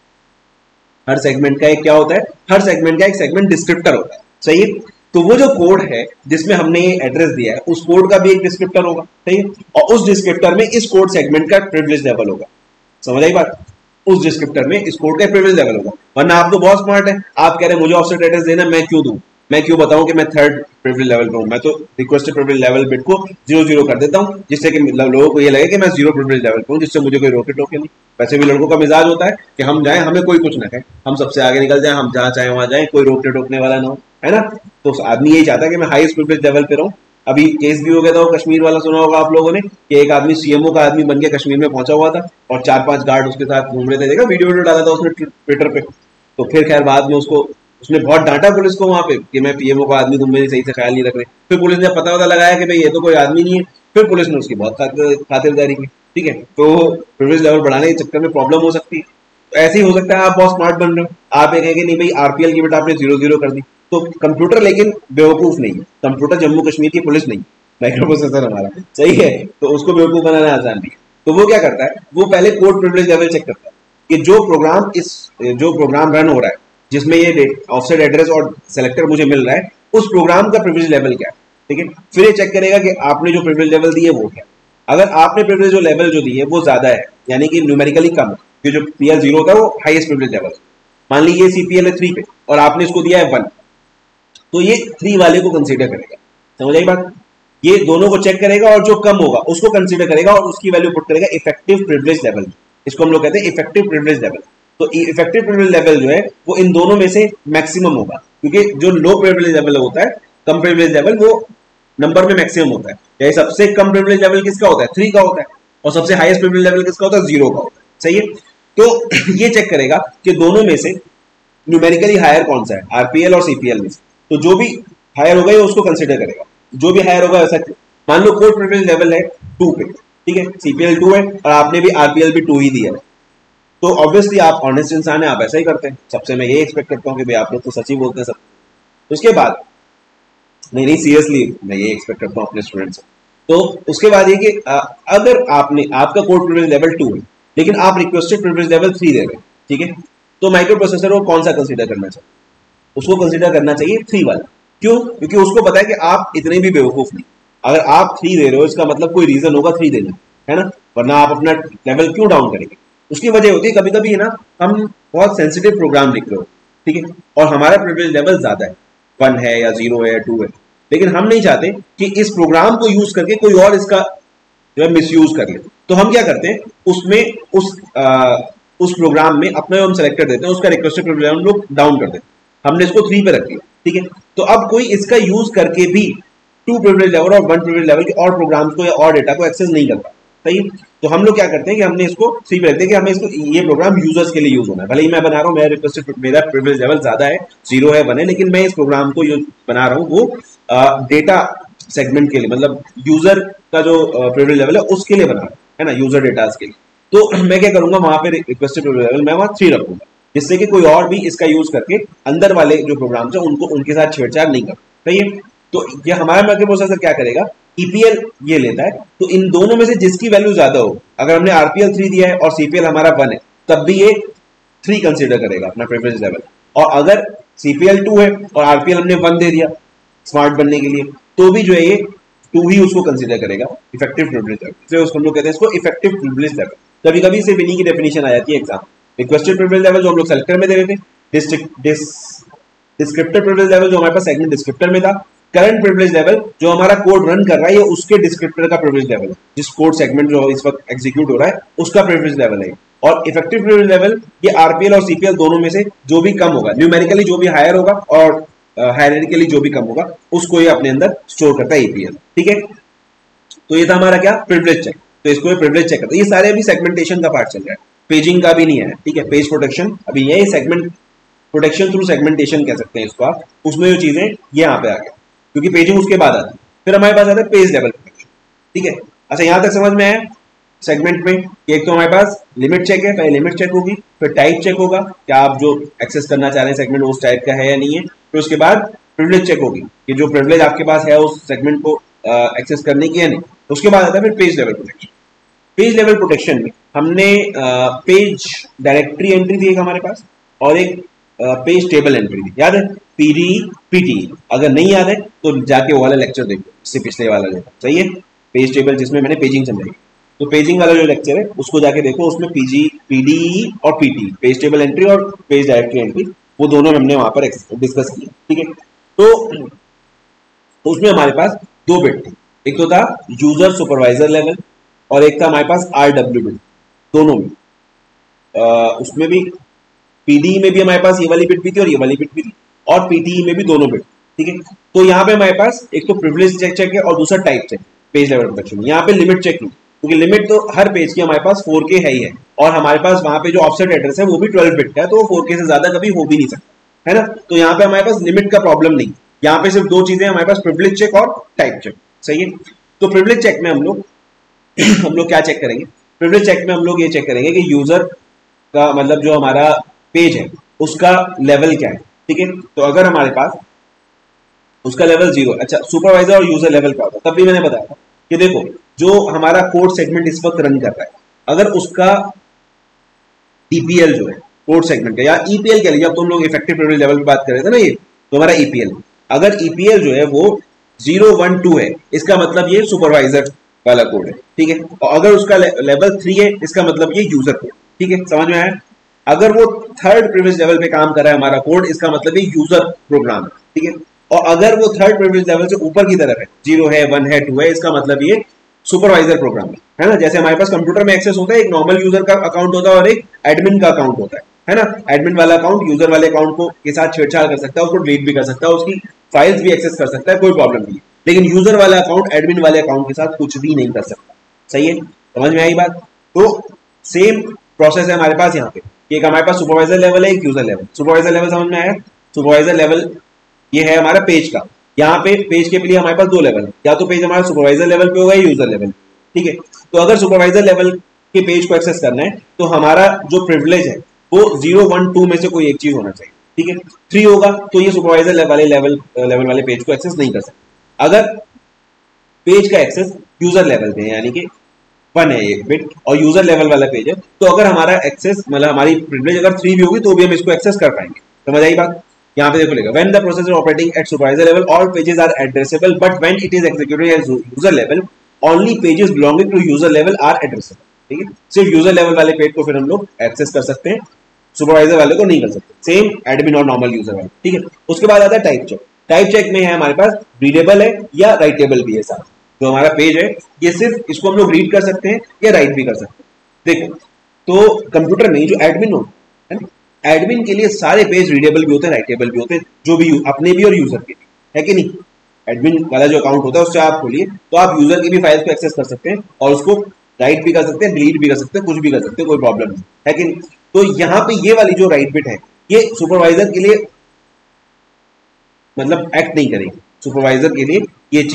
हर सेगमेंट का एक क्या होता है? हर सेगमेंट का एक सेगमेंट डिस्क्रिप्टर होता है। सही है, तो वो जो कोड है जिसमें हमने ये एड्रेस दिया है, उस कोड का भी एक डिस्क्रिप्टर होगा। सही है, और उस डिस्क्रिप्टर में इस कोड सेगमेंट का प्रिविलेज लेवल होगा। समझ आई बात? उस डिस्क्रिप्टर में इस कोड का प्रिविलेज लेवल होगा। वरना आप तो बहुत स्मार्ट है, आप कह रहे हैं मुझे ऑफसेट एड्रेस देना, मैं क्यों दूं? मैं क्यों बताऊं कि मैं थर्ड प्रिविलेज लेवल पे हूं? मैं तो रिक्वेस्टेड प्रिविलेज लेवल बिट को 0 कर देता हूं, जिससे कि लोगों को ये लगे कि मैं 0 प्रिविलेज लेवल पे हूं, जिससे मुझे कोई रोके टोके नहीं। वैसे भी लड़कों का मिजाज होता है कि हम जाएं, हमें कोई कुछ ना कहे, हम सबसे आगे निकल जाएं, हम जहां चाहे वहां जाएं, कोई रोकने टोकने वाला ना हो, है ना। तो आदमी यही चाहता है कि मैं हाईएस्ट प्रिविलेज लेवल पे रहूं। अभी केस भी हो गया था, वो कश्मीर वाला सुना होगा आप लोगों ने, कि एक आदमी सीएमओ का आदमी बन के कश्मीर में पहुंचा हुआ था और 4-5 गार्ड उसके साथ घूम रहे थे। देखा वीडियो डाला था उसने ट्विटर पे। तो फिर खैर बाद में उसने बहुत डांटा पुलिस को वहां पे कि मैं पीएमओ का आदमी, तुम मेरी सही से ख्याल नहीं रख रहे। फिर पुलिस ने पता लगाया कि भाई ये तो कोई आदमी नहीं है, फिर पुलिस ने उसकी बहुत खातिरदारी की। ठीक है, तो प्रिविलेज लेवल बढ़ाने के चक्कर में प्रॉब्लम हो सकती है। तो ऐसे ही हो सकता है आप बहुत स्मार्ट बन रहे हो, आप ये कहेंगे नहीं भाई आरपीएल की बेटा आपने 0 कर दी। तो कंप्यूटर लेकिन बेवकूफ नहीं है, कंप्यूटर जम्मू कश्मीर की पुलिस नहीं, माइक्रो प्रोसेसर हमारा, सही है, तो उसको बेवकूफ बनाना आसान नहीं है। तो वो क्या करता है? वो पहले कोड प्रिविलेज लेवल चेक करता है कि जो प्रोग्राम रन हो रहा है, जिसमें ये ऑफसेट एड्रेस और सेलेक्टर मुझे मिल रहा है, उस प्रोग्राम का प्रिविलेज लेवल क्या है। ठीक है, फिर ये चेक करेगा कि आपने जो प्रिविलेज लेवल दी है वो क्या। अगर आपने प्रिविलेज लेवल जो दी है वो ज्यादा है, यानी कि न्यूमेरिकली कम है, कि जो पीएल 0 होता है वो हाईएस्ट प्रिविलेज लेवल, मान लीजिए सीपीएल है 3 पे और आपने इसको दिया है 1, तो ये 3 वाले को कंसीडर करेगा। समझ आई बात? ये दोनों को चेक करेगा और जो कम होगा उसको कंसीडर करेगा और उसकी वैल्यू पुट करेगा इफेक्टिव प्रिविलेज लेवल। इसको हम लोग कहते हैं इफेक्टिव प्रिविलेज लेवल। तो इफेक्टिव प्रिविलेज लेवल जो है वो इन दोनों में से मैक्सिमम होगा, क्योंकि जो लो प्रिविलेज लेवल होता है, कम प्रिविलेज लेवल, वो नंबर में मैक्सिमम होता है। यानी सबसे कम प्रिविलेज लेवल किसका होता है? 3 का होता है, और सबसे हाईएस्ट प्रिविलेज लेवल किसका होता है? 0 का होता है। सही है, तो ये चेक करेगा कि दोनों में से न्यूमेरिकली हायर कौन सा है, आरपीएल और सीपीएल में से। तो जो भी हायर होगा ये उसको कंसीडर करेगा, जो भी हायर होगा वैसा। मान लो कोड प्रिविलेज लेवल है 2 पे, ठीक है, सीपीएल 2 है और आपने भी आरपीएल भी 2 ही दिया है, तो ऑब्वियसली आप ऑनेस्ट इंसान है, आप ऐसा ही करते हैं। सबसे मैं ये एक्सपेक्ट करता हूँ कि भाई आप लोग तो सच ही बोलते हैं सब। उसके बाद नहीं सीरियसली मैं ये एक्सपेक्ट करता हूँ अपने स्टूडेंट से। तो उसके बाद ये कि अगर आपका कोड प्रिविलेज लेवल 2 है लेकिन आप रिक्वेस्टेड प्रिविलेज लेवल 3 दे रहे हैं, ठीक है, तो माइक्रो प्रोसेसर को कौन सा कंसीडर करना चाहिए? उसको कंसीडर करना चाहिए 3 वाला। क्यों? क्योंकि उसको पता है कि आप इतने भी बेवकूफ नहीं। अगर आप 3 दे रहे हो इसका मतलब कोई रीजन होगा 3 देने, है ना, वरना आप अपना लेवल क्यों डाउन करेंगे? उसकी वजह होती है कभी कभी है ना, हम बहुत सेंसिटिव प्रोग्राम लिख रहे हो, ठीक है, और हमारा प्रिविलेज लेवल ज्यादा है, 1 है या 0 है या 2 है, लेकिन हम नहीं चाहते कि इस प्रोग्राम को यूज करके कोई और इसका जो है मिसयूज कर ले। तो हम क्या करते हैं, उसमें उस प्रोग्राम में अपना जो हम सेलेक्टर देते हैं उसका रिक्वेस्टेड प्रिविलेज हम लोग डाउन कर देते हैं। हमने इसको 3 पे रख दिया, ठीक है, तो अब कोई इसका यूज करके भी 2 प्रिविलेज लेवल और 1 प्रिविलेज लेवल के और प्रोग्राम्स को या और डेटा को एक्सेस नहीं करता। सही, तो हम लोग क्या करते हैं कि हमने इसको 3 पे रखते हैं कि हमें इसको ये प्रोग्राम यूजर्स के लिए यूज होना है। भले ही मैं बना रहा हूँ, मेरा रिक्वेस्टेड मेरा प्रिविलेज लेवल ज्यादा है, 0 है 1 है, लेकिन मैं इस प्रोग्राम को बना रहा हूँ वो डेटा सेगमेंट के लिए, मतलब यूजर का जो प्रिविलेज लेवल है उसके लिए बना है ना, यूजर डेटास के लिए। तो मैं क्या करूंगा, वहां पे रिक्वेस्टेड प्रिविलेज लेवल मैं वहां 3 रखूंगा, जिससे कि कोई और भी इसका यूज करके अंदर वाले जो प्रोग्राम्स है उनको उनके साथ छेड़छाड़ नहीं कर। सही है। तो ये हमारा मल्टी प्रोसेसर क्या करेगा, ईपीएल ये लेता है, तो इन दोनों में से जिसकी वैल्यू ज्यादा हो, अगर हमने आरपीएल 3 दिया है और सीपीएल हमारा 1 है, तब भी ये 3 कंसीडर करेगा अपना प्रेफरेंस लेवल। और अगर सीपीएल 2 है और आरपीएल हमने 1 दे दिया स्मार्ट बनने के लिए, तो भी जो है ये 2 ही उसको कंसीडर करेगा इफेक्टिव प्रिविलेज लेवल। इसलिए उसको हम लोग कहते हैं इसको इफेक्टिव प्रिविलेज लेवल। कभी कभी सिर्फ इन्हीं की डेफिनेशन आ जाती है एग्जाम। रिक्वेस्टेड प्रिविलेज लेवल जो हम लोग सेलेक्टर में दे रहे थे, डिस्क्रिप्टर प्रिविलेज लेवल जो हमारे पास सेगमेंट डिस्क्रिप्टर में था, करंट प्रिविलेज लेवल जो हमारा कोड रन कर रहा है ये उसके डिस्क्रिप्टर का प्रिविलेज लेवल है, जिस कोड सेगमेंट जो इस वक्त एग्जीक्यूट हो रहा है उसका प्रिविलेज लेवल है। और इफेक्टिव प्रिविलेज लेवल ये आरपीएल और सीपीएल दोनों में से जो भी कम होगा, न्यूमेरिकली जो भी हायर होगा और हायरार्किकली जो भी कम होगा, उसको ये अपने अंदर स्टोर करता है ईपीएल। ठीक है। तो ये था हमारा क्या, प्रिविलेज चेक। तो इसको ये प्रिविलेज चेक करता है। ये सारे अभी सेगमेंटेशन का पार्ट चल रहा है, पेजिंग का भी नहीं है। ठीक है। पेज प्रोटेक्शन अभी ये सेगमेंट प्रोटेक्शन थ्रू सेगमेंटेशन कह सकते हैं इसको आप। उसमें जो चीजें ये यहाँ पे आ गया, क्योंकि पेजिंग उसके बाद आती है। फिर हमारे पास आता है पेज लेवल प्रोटेक्शन। ठीक है। अच्छा, यहां तक समझ में आया सेगमेंट में। एक तो हमारे पास लिमिट चेक है, पहले लिमिट चेक होगी, फिर टाइप चेक होगा, क्या आप जो एक्सेस करना चाह रहे हैं सेगमेंट उस टाइप का है या नहीं है। फिर उसके बाद प्रिविलेज चेक होगी कि जो प्रिविलेज आपके पास है उस सेगमेंट को एक्सेस करने की या नहीं। उसके बाद आता है फिर page level protection. Page level protection में हमने पेज डायरेक्टरी एंट्री थी एक हमारे पास, और एक पेज टेबल एंट्री थी, याद है, पीडी पीटी। अगर नहीं याद है तो जाके वो वाला लेक्चर देखो, इससे पिछले वाला जो सही है, पेज टेबल जिसमें मैंने पेजिंग समझाई। तो पेजिंग वाला जो लेक्चर है उसको जाके देखो, उसमें पीडी और पीटी, पेज टेबल एंट्री और पेज डायरेक्टरी एंट्री, वो दोनों हमने वहां पर डिस्कस किया। ठीक है। तो उसमें हमारे पास 2 बिट थे, एक तो था यूजर सुपरवाइजर लेवल और एक था हमारे पास आरडब्ल्यू बिट। दोनों में उसमें भी पीडी में भी हमारे पास ये वाली बिट भी थी और ये वाली बिट भी थी, और पीटी में भी दोनों बिट। ठीक है। तो यहाँ पे हमारे पास एक तो प्रिविलेज चेक है और दूसरा type check page level protection. यहाँ पे लिमिट चेक नहीं, क्योंकि लिमिट तो हर पेज की हमारे पास 4K है ही है, और हमारे पास वहां पे जो ऑफसेट एड्रेस है वो भी 12 बिट का है, तो वो 4K से ज्यादा कभी हो भी नहीं सकता, है ना। तो यहाँ पे हमारे पास लिमिट का प्रॉब्लम नहीं। यहाँ पे सिर्फ 2 चीजें हमारे पास, प्रिविलेज चेक और टाइप चेक। सही है। तो प्रिविलेज चेक में हम लोग क्या चेक करेंगे, प्रिविलेज चेक में हम लोग ये चेक करेंगे कि यूजर का मतलब जो हमारा पेज है उसका लेवल क्या है। ठीक है। तो अगर हमारे पास उसका लेवल 0, अच्छा सुपरवाइजर और यूजर लेवल क्या होता है, तब भी मैंने बताया था कि देखो जो हमारा कोड सेगमेंट इस वक्त रन कर रहा है, अगर उसका ईपीएल जो है कोड सेगमेंट का, या ईपीएल कह लीजिए, अब तुम लोग इफेक्टिव प्रिविलेज लेवल की बात कर रहे थे ना, ये तो हमारा ईपीएल, अगर ईपीएल जो है वो 0, 1, 2 है, इसका मतलब ये सुपरवाइजर वाला कोड है। ठीक है। और अगर उसका लेवल 3 है, इसका मतलब ये यूजर कोड। ठीक है, समझ में आया। अगर वो 3rd प्रिविलेज लेवल पे काम कर रहा है हमारा कोड, इसका मतलब ये यूजर प्रोग्राम है। ठीक है। और अगर वो 3rd प्रिविलेज लेवल से ऊपर की तरफ है, 0 है, 1 है, 2 है, इसका मतलब ये सुपरवाइजर प्रोग्राम है ना। जैसे हमारे पास कंप्यूटर में एक्सेस होता है, एक नॉर्मल यूजर का अकाउंट होता है और एक एडमिन का अकाउंट होता है ना। एडमिन वाला अकाउंट यूजर वाले अकाउंट को के साथ छेड़छाड़ कर सकता है, उसको डिलीट भी कर सकता है, उसकी फाइल्स भी एक्सेस कर सकता है, कोई प्रॉब्लम नहीं है। लेकिन यूजर वाला अकाउंट एडमिन वाले अकाउंट के साथ कुछ भी नहीं कर सकता। सही है, समझ में आई बात। तो सेम प्रोसेस है हमारे पास यहाँ पे, एक हमारे पास सुपरवाइजर लेवल है, एक यूजर लेवल। सुपरवाइजर लेवल समझ में आया। सुपरवाइजर लेवल ये है हमारा पेज का। यहाँ पे पेज के लिए हमारे पास 2 लेवल है, या तो पेज हमारा सुपरवाइजर लेवल पे होगा या यूजर लेवल। ठीक है। तो अगर सुपरवाइजर लेवल के पेज को एक्सेस करना है तो हमारा जो प्रिविलेज है वो 0, 1, 2 में से कोई एक चीज होना चाहिए। ठीक है। 3 होगा तो ये सुपरवाइजर वाले लेवल वाले पेज को एक्सेस नहीं कर सकता। अगर पेज का एक्सेस यूजर लेवल पे है, यानी कि 1 है एक बिट और यूजर लेवल वाला पेज है, तो अगर हमारा एक्सेस मतलब हमारी प्रिविलेज अगर 3 भी होगी तो भी हम इसको एक्सेस कर पाएंगे। समझ आई बात। यहाँ पे देखो लेगा, when the processor operating at supervisor level all pages are addressable, but when it is executed at user level only pages belonging to user level are addressable. ठीक है। सिर्फ यूजर लेवल वाले पेज को फिर हम लोग एक्सेस कर सकते हैं, सुपरवाइजर वाले को नहीं कर सकते। सेम एडमिन और नॉर्मल यूजर वाले। ठीक है। उसके बाद आता है टाइप चेक। टाइप चेक में है हमारे पास रीडेबल है या राइटेबल भी है साथ। जो हमारा पेज है ये सिर्फ इसको हम लोग रीड कर सकते हैं या राइट भी कर सकते हैं। देखो तो कंप्यूटर में जो एडमिन हो है ना, एडमिन के लिए सारे पेज रीडेबल भी होते हैं, राइटेबल भी होते हैं, जो भी अपने भी और यूजर के भी, है कि नहीं। एडमिन वाला जो अकाउंट होता है उससे आप खोलिए तो आप यूजर की भी फाइल्स को एक्सेस कर सकते हैं और उसको राइट भी कर सकते हैं, डिलीट भी कर सकते हैं, कुछ भी कर सकते हैं, कोई प्रॉब्लम नहीं है कि नहीं। तो यहाँ पे ये वाली जो राइट बिट है ये सुपरवाइजर के लिए मतलब एक्ट नहीं करेगी, सुपरवाइजर के लिए ये चीज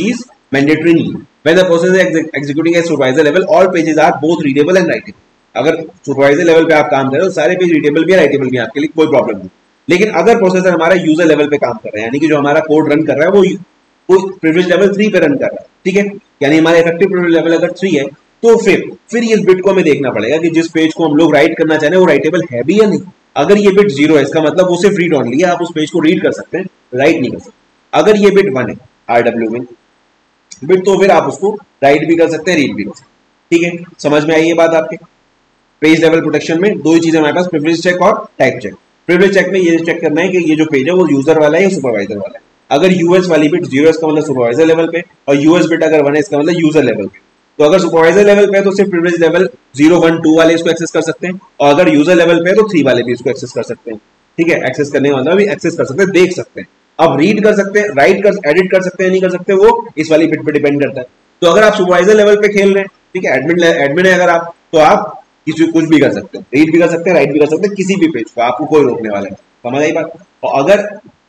मैंडेटरी नहीं है। When the process is executing at supervisor level, all pages are both readable and writable. अगर सुपरवाइजर लेवल पे आप काम कर रहे हो सारे पेज रीडेबल भी है राइटेबल भी है, आपके लिए कोई प्रॉब्लम नहीं। लेकिन अगर प्रोसेसर हमारा यूजर लेवल पे काम कर रहा है, यानी कि जो हमारा कोड रन कर रहा है वो प्रिविलेज लेवल 3 पे रन कर रहा है, ठीक है, यानी हमारा इफेक्टिव प्रिविलेज लेवल अगर 3 है, तो फिर इस बिट को हमें देखना पड़ेगा कि जिस पेज को हम लोग राइट करना चाह रहे हैं वो राइटेबल है भी या नहीं। अगर ये बिट 0 है, इसका मतलब वो सिर्फ रीड ऑनली है, आप उस पेज को रीड कर सकते हैं, राइट नहीं कर सकते। अगर ये बिट 1 है RW में बिट, तो फिर आप उसको राइट भी कर सकते हैं, रीड भी कर सकते हैं, ठीक है। समझ में आई ये बात आपके? पेज लेवल प्रोटेक्शन में दो ही चीजें हमारे पास, प्रिविलेज चेक और टाइप चेक। प्रिविलेज चेक में ये चेक करना है कि ये जो पेज है वो यूजर वाला है या सुपरवाइजर वाला है। अगर यूएस वाली बिट 0 है इसका मतलब सुपरवाइजर लेवल पे, और यूएस बिट अगर 1 है इसका मतलब यूजर लेवल पे। तो अगर सुपरवाइजर लेवल पे है तो सिर्फ प्रिविलेज लेवल 0, 1, 2 वाले इसको एक्सेस कर सकते हैं, और अगर यूजर लेवल पे है तो 3 वाले भी इसको एक्सेस कर सकते हैं, ठीक है। एक्सेस करने का मतलब भी एक्सेस कर सकते हैं, देख सकते हैं। अब रीड कर सकते हैं, राइट कर, एडिट कर सकते हैं, नहीं कर सकते, वो इस वाली बिट पे डिपेंड करता है। तो अगर आप सुपरवाइजर लेवल पे खेल रहे हैं, ठीक है, एडमिन है अगर आप, तो आप किसी कुछ भी कर सकते हैं, रीड भी कर सकते हैं, राइट भी कर सकते हैं, किसी भी पेज को, आपको कोई रोकने वाला नहीं। समझ आई बात? और अगर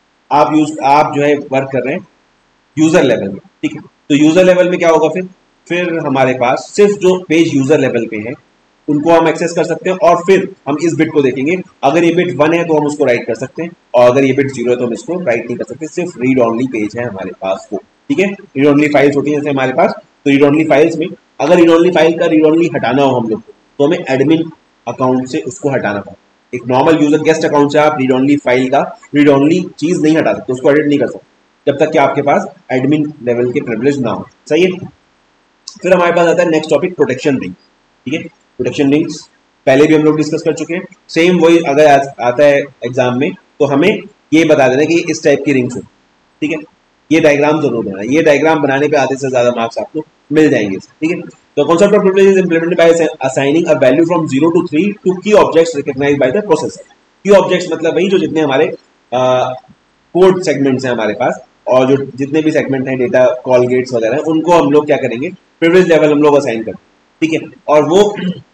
आप जो है वर्क कर रहे हैं यूजर लेवल में, ठीक है, तो यूजर लेवल में क्या होगा फिर हमारे पास सिर्फ जो पेज यूजर लेवल पे है उनको हम एक्सेस कर सकते हैं, और फिर हम इस बिट को देखेंगे। अगर ये बिट 1 है तो हम उसको राइट कर सकते हैं, और अगर ये बिट 0 है तो हम इसको राइट नहीं कर सकते, सिर्फ रीड ऑनली पेज है हमारे पास वो, ठीक है। रीड ऑनली फाइल्स होती है जैसे हमारे पास, तो रीड ऑनली फाइल्स में अगर रीड ऑनली फाइल का रीड ऑनली हटाना हो हम लोग को, तो हमें एडमिन अकाउंट से उसको हटाना पड़ेगा। एक नॉर्मल यूजर गेस्ट अकाउंट से आप रीड ऑनली फाइल का रीड ऑनली चीज नहीं हटा सकते, उसको एडिट नहीं कर सकते जब तक कि आपके पास एडमिन लेवल के प्रिविलेज ना हो, सही है। फिर हमारे पास आता है नेक्स्ट टॉपिक, प्रोटेक्शन रिंग, ठीक है। प्रोटेक्शन रिंग्स पहले भी हम लोग डिस्कस कर चुके हैं, सेम वही अगर आता है एग्जाम में तो हमें ये बता देना कि इस टाइप की रिंग्स हो, ठीक है। ये डायग्राम जरूर बनाना, ये डायग्राम बनाने पे आधे से ज्यादा मार्क्स आपको मिल जाएंगे, ठीक है। The concept of privilege is implemented by assigning a value from 0 to 3 to key objects recognized by the processor. Key objects मतलब वही जो जितने हमारे कोड सेगमेंट्स हैं हमारे पास, और जो जितने भी सेगमेंट हैं डेटा कॉल गेट्स वगैरह, उनको हम लोग क्या करेंगे, प्रिविलेज लेवल हम लोग असाइन करेंगे, ठीक है। और वो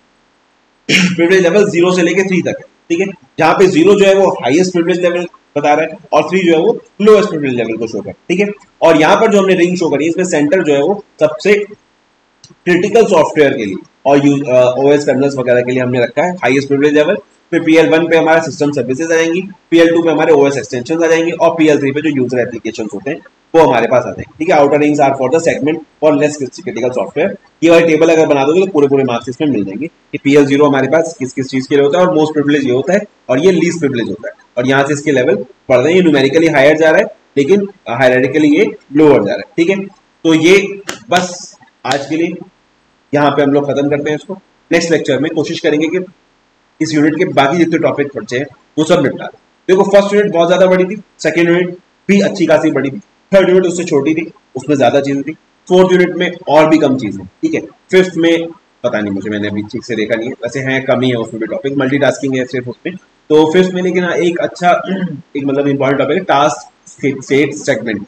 प्रिविलेज लेवल 0 से लेके 3 तक है, ठीक है। जहाँ पे 0 जो है वो हाईएस्ट प्रिविलेज लेवल बता रहा है, और 3 जो है वो लोएस्ट प्रिविलेज लेवल को शो कर, ठीक है। और यहाँ पर जो हमने रिंग शो करी है इसमें सेंटर जो है वो सबसे क्रिटिकल सॉफ्टवेयर के लिए और ओएस कर्नल्स वगैरह के लिए हमने रखा है हाईएस्ट प्रिविलेज लेवल। फिर PL1 पे हमारा सिस्टम सर्विसेज आ जाएंगी, PL2 पे हमारे ओएस एक्सटेंशन आ जाएंगे, और PL3 पे जो यूजर एप्लीकेशन होते हैं वो हमारे पास आ जाएंगे, ठीक है। Outer rings are for the segment for less critical software. ये वाली टेबल अगर बना दोगे तो पूरे मार्क्स इसमें मिल जाएंगे कि PL0 हमारे पास किस किस चीज के लिए होता है, और मोस्ट प्रिविलेज ये होता है, और ये लीस्ट प्रिविलेज होता है, और यहाँ से इसके लेवल बढ़ रहे हैं। ये न्यूमेरिकली हायर जा रहा है लेकिन हायरार्किकली ये लोअर जा रहा है, ठीक है। तो ये बस आज के लिए यहाँ पे हम लोग खत्म करते हैं इसको। नेक्स्ट लेक्चर में कोशिश करेंगे कि इस यूनिट के बाकी जितने टॉपिक बचे हैं वो सब निपटा दें। देखो फर्स्ट यूनिट बहुत ज्यादा बड़ी थी, सेकंड यूनिट भी अच्छी खासी बड़ी थी, थर्ड यूनिट उससे छोटी थी, उसमें ज्यादा चीजें थी, फोर्थ यूनिट में और भी कम चीजें, ठीक है। फिफ्थ में पता नहीं मुझे, मैंने अभी ठीक से देखा नहीं है, वैसे है कम ही है उसमें भी टॉपिक, मल्टीटास्किंग है सिर्फ उसमें। तो फिफ्थ में लेकिन एक अच्छा एक मतलब इंपॉर्टेंट टॉपिक है टास्क स्टेट सेगमेंट,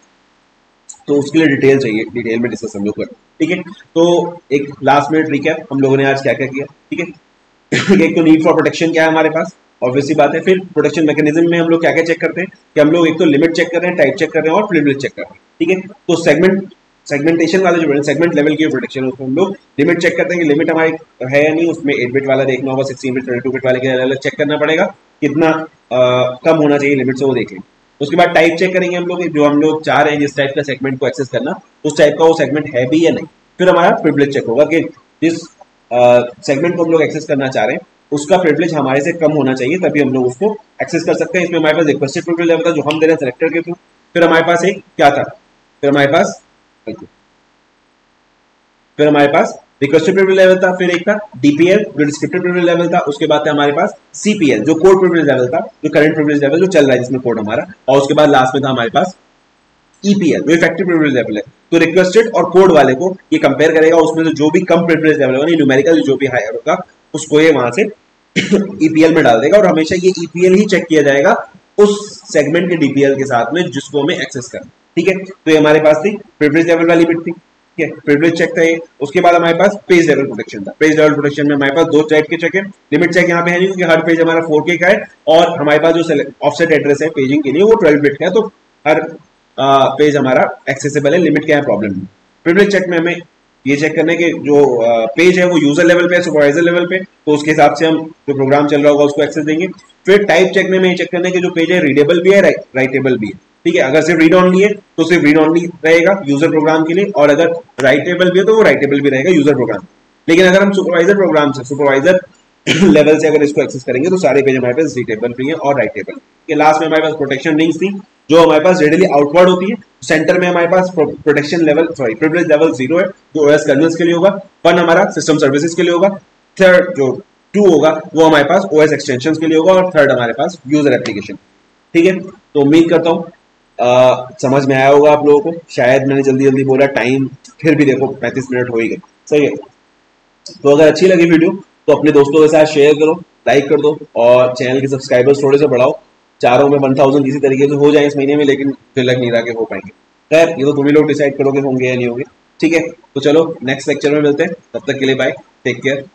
तो उसके लिए डिटेल चाहिए, डिटेल में डिस्कस हम लोग करें, ठीक है। तो एक लास्ट मिनट रिकैप हम लोगों ने आज क्या क्या किया, ठीक है। एक तो नीड फॉर प्रोटेक्शन क्या है हमारे पास, ऑब्वियसली बात है। फिर प्रोटेक्शन मैकेनिज्म में हम लोग क्या क्या चेक करते हैं कि हम लोग एक तो लिमिट चेक कर रहे हैं, टाइप चेक कर रहे हैं, और प्रिविलेज चेक कर रहे हैं, ठीक है। तो सेगमेंटेशन वाले जो सेगमेंट लेवल की प्रोटेक्शन है उसमें हम लोग लिमिट चेक करते हैं कि लिमिट हमारी है या नहीं, उसमें 8 बिट वाला देखना होगा, 16 बिट 32 बिट वाले के अलग चेक करना पड़ेगा, कितना कम होना चाहिए लिमिट से वो देख लें। उसके बाद टाइप चेक करेंगे हम लोग, जो हम लोग चाह रहे हैं जिस टाइप का सेगमेंट को एक्सेस करना, उस टाइप का वो सेगमेंट है भी या नहीं। फिर हमारा प्रिविलेज चेक होगा कि जिस सेगमेंट को हम लोग एक्सेस करना चाह रहे हैं उसका प्रिविलेज हमारे से कम होना चाहिए, तभी हम लोग उसको एक्सेस कर सकते हैं। इसमें हमारे पास रिक्वेस्टेड प्रिविलेज लेवल था जो हम दे रहे हैं सेलेक्टर के थ्रू। फिर हमारे पास एक क्या था, फिर हमारे पास रिक्वेस्टेड प्रिविलेज लेवल था, फिर एक था DPL जो डिस्क्रिप्टिव प्रिविलेज लेवल था, उसके बाद था हमारे पास CPL जो कोड प्रिविलेज लेवल था, जो करंट प्रिविलेज लेवल जो चल रहा है जिसमें कोड हमारा, और उसके बाद लास्ट में था हमारे पास EPL जो इफेक्टिव प्रिविलेज लेवल है। तो रिक्वेस्टेड और कोड वाले को ये कंपेयर करेगा, उसमें जो भी कम प्रिविलेज लेवल होगा, न्यूमेरिकल जो भी हायर होगा उसको ये वहां से EPL में डाल देगा, और हमेशा ये EPL ही चेक किया जाएगा उस सेगमेंट के DPL के साथ में जिसको हमें एक्सेस करना, ठीक है। तो ये हमारे पास थी प्रिविलेज लेवल वाली बिट थी, ठीक है, प्रिविलेज चेक था ये। उसके बाद हमारे पास पेज लेवल प्रोटेक्शन था। पेज लेवल प्रोटेक्शन में हमारे पास दो टाइप के चेक है, लिमिट चेक यहाँ पे है नहीं क्योंकि हर पेज हमारा 4K का है, और हमारे पास जो ऑफसेट एड्रेस है पेजिंग के लिए वो 12 बिट का है, तो हर पेज हमारा एक्सेसिबल है, लिमिट क्या है प्रॉब्लम नहीं। प्रिविलेज चेक में हमें ये चेक करने के जो पेज है वो यूजर लेवल पे है, सुपरवाइजर लेवल पे, तो उसके हिसाब से हम जो प्रोग्राम चल रहा होगा उसको एक्सेस देंगे। फिर टाइप चेक में ये चेक करने के जो पेज है रीडेबल भी है, राइटेबल भी है। ठीक है, अगर सिर्फ रीड ऑनली है तो सिर्फ रीड ऑनली रहेगा यूजर प्रोग्राम के लिए, और अगर राइटेबल भी है तो वो राइटेबल भी रहेगा यूजर प्रोग्राम। लेकिन अगर हम सुपरवाइजर प्रोग्राम से, सुपरवाइजर लेवल से अगर इसको एक्सेस करेंगे तो सारे पेज हमारे पास रीडेबल भी है और राइटेबल। ये लास्ट में हमारे पास प्रोटेक्शन रिंग्स थी जो हमारे पास रेडिली आउटवर्ड होती है। सेंटर में हमारे पास प्रोटेक्शन लेवल प्रिविलेज लेवल 0 है जो ओएस कर्नल्स के लिए होगा, 1 हमारा सिस्टम सर्विसेज के लिए होगा, थर्ड जो 2 होगा वो हमारे पास ओएस एक्सटेंशंस के लिए होगा, और थर्ड हमारे पास यूजर एप्लीकेशन। ठीक है, तो उम्मीद करता हूँ समझ में आया होगा आप लोगों को। शायद मैंने जल्दी जल्दी बोला, टाइम फिर भी देखो 35 मिनट हो ही गए, सही है। तो अगर अच्छी लगी वीडियो तो अपने दोस्तों के साथ शेयर करो, लाइक कर दो, और चैनल के सब्सक्राइबर्स थोड़े से बढ़ाओ। चारों में 1000 इसी तरीके से हो जाए इस महीने में, लेकिन फिर लग नहीं रहा कि हो पाएंगे। खैर ये तो तुम ही लोग डिसाइड करोगे होंगे या नहीं होंगे। ठीक है, तो चलो नेक्स्ट लेक्चर में मिलते हैं, तब तक के लिए बाय, टेक केयर।